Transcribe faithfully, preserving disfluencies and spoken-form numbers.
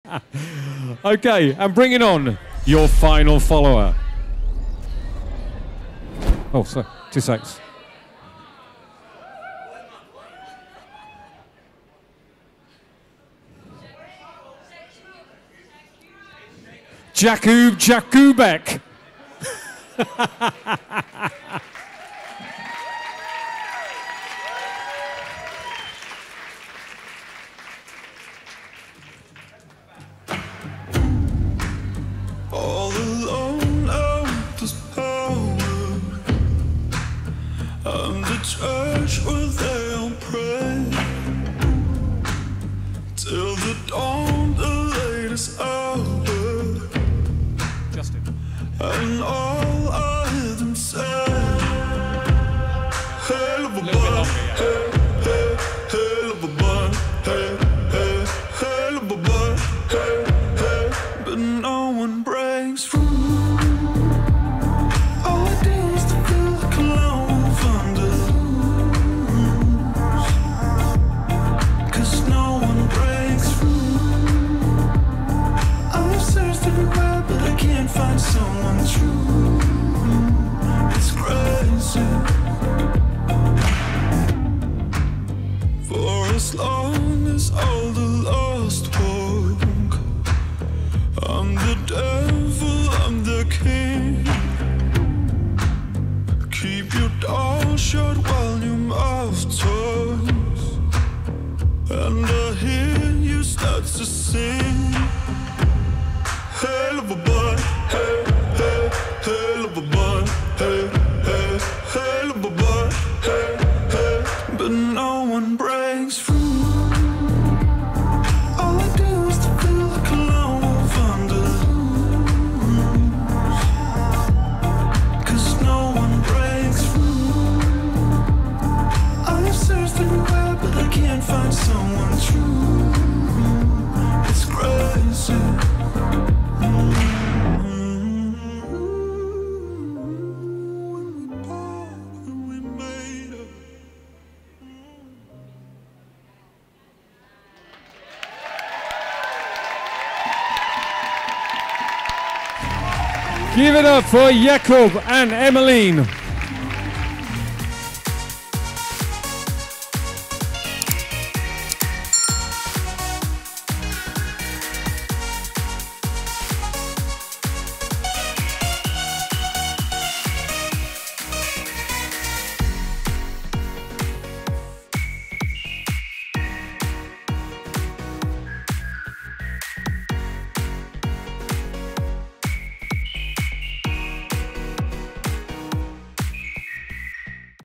Okay, and bringing on your final follower. Oh, sorry, two seconds. Jakub Jakoubek. All alone out this power, I'm the church where they all pray till the dawn, the latest hour. Justin. And all I hear them say, hell of a bun, hey, hey, hell of a bun, hey, hey, hell of a bun, hey, hey, but no one breaks through. All I do is to feel like a lone thunder, 'cause no one breaks through. I've searched everywhere, but I can't find someone true. It's crazy. For as long as all the lost walk, I'm the devil, I'm the king. Keep your door shut while your mouth talks, and I hear you start to sing. Hell of a bun, hey, hey, hell of a bun, hey, hey, hell of a bun, hey, hey, but no one breaks through. All I do is to feel like a lone thunder, 'cause no one breaks through. I've searched everywhere, but I can't find someone true. It's crazy. Give it up for Jakub and Emeline.